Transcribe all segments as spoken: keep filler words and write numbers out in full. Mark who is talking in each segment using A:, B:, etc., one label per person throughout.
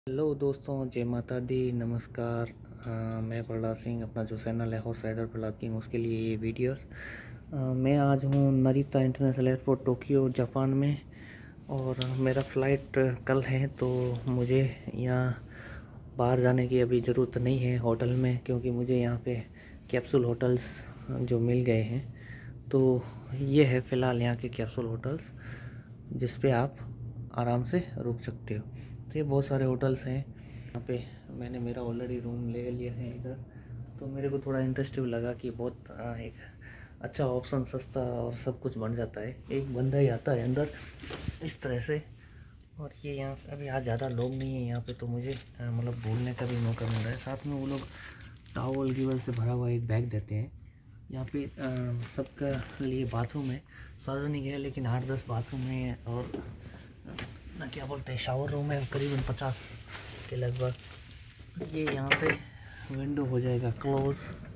A: Hello दोस्तों, जय माता दी, नमस्कार। अ, मैं प्रहलाद सिंह, अपना जो चैनल है हॉर्स राइडर प्रहलाद किंग, उसके लिए ये वीडियोस। अ, मैं आज हूँ Narita International Airport Tokyo Japan में, और मेरा फ़्लाइट कल है। तो मुझे यहाँ बाहर जाने की अभी ज़रूरत नहीं है होटल में, क्योंकि मुझे यहाँ पे कैप्सूल होटल्स जो मिल गए हैं। तो ये है फ़िलहाल यहाँ के कैप्सूल होटल्स, जिस पे आप आराम से रुक सकते हो। तो ये बहुत सारे होटल्स हैं यहाँ पे। मैंने मेरा ऑलरेडी रूम ले लिया है इधर, तो मेरे को थोड़ा इंटरेस्टिव लगा कि बहुत आ, एक अच्छा ऑप्शन, सस्ता और सब कुछ बन जाता है। एक बंदा ही आता है अंदर इस तरह से, और ये यहाँ से अभी आज ज़्यादा लोग नहीं है यहाँ पे, तो मुझे मतलब बोलने का भी मौका मिल रहा है। साथ में वो लोग टॉवल गिवल से भरा हुआ एक बैग देते हैं। यहाँ पे सबका लिए बाथरूम है, सार्वजनिक है, लेकिन आठ दस बाथरूम है, और ना क्या बोलते हैं शावर रूम है करीबन पचास के लगभग। ये यहाँ से विंडो हो जाएगा क्लोज,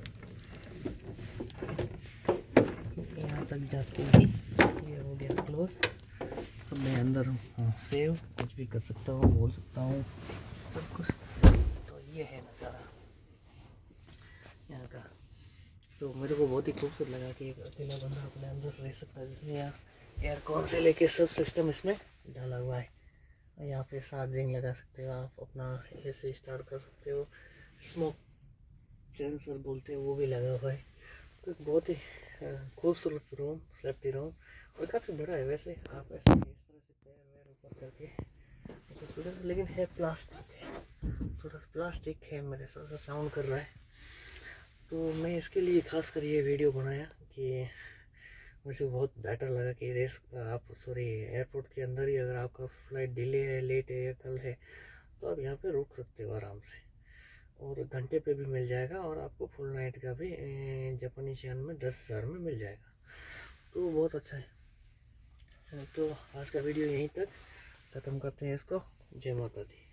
A: यहाँ तक जाते ही ये हो गया क्लोज। तो मैं अंदर हूँ सेव, कुछ भी कर सकता हूँ, बोल सकता हूँ सब कुछ। तो ये है नज़ारा यहाँ का। तो मेरे को बहुत ही खूबसूरत लगा कि एक अकेला बंदा अपने अंदर रह सकता है, जिसमें यहाँ एयरकॉन से लेके सब सिस्टम इसमें डाला हुआ है। यहाँ पे चार्जिंग लगा सकते हो आप, अपना एसी स्टार्ट कर सकते हो, स्मोक सेंसर बोलते हैं वो भी लगा हुआ है। तो बहुत ही खूबसूरत रूम, सेफ्टी रूम, और काफ़ी बड़ा है। वैसे आप ऐसे इस तरह से पैर वैर ऊपर करके, लेकिन है प्लास्टिक है, थोड़ा सा प्लास्टिक है, मेरे साथ से साउंड कर रहा है। तो मैं इसके लिए खास कर ये वीडियो बनाया कि मुझे बहुत बेटर लगा कि रेस आप सॉरी एयरपोर्ट के अंदर ही अगर आपका फ़्लाइट डिले है, लेट है या कल है, तो आप यहाँ पे रुक सकते हो आराम से, और घंटे पे भी मिल जाएगा, और आपको फुल नाइट का भी जापानीज येन में दस हज़ार में मिल जाएगा। तो बहुत अच्छा है। तो आज का वीडियो यहीं तक ख़त्म करते हैं इसको। जय माता दी।